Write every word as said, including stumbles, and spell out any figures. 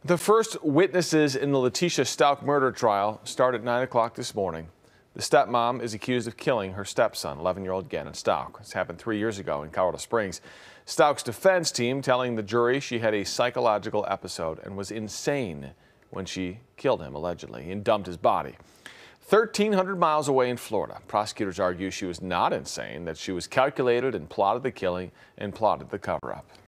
The first witnesses in the Letecia Stauch murder trial start at nine o'clock this morning. The stepmom is accused of killing her stepson, eleven-year-old Gannon Stauch. This happened three years ago in Colorado Springs. Stauch's defense team telling the jury she had a psychological episode and was insane when she killed him, allegedly, and dumped his body. thirteen hundred miles away in Florida, prosecutors argue she was not insane, that she was calculated and plotted the killing and plotted the cover-up.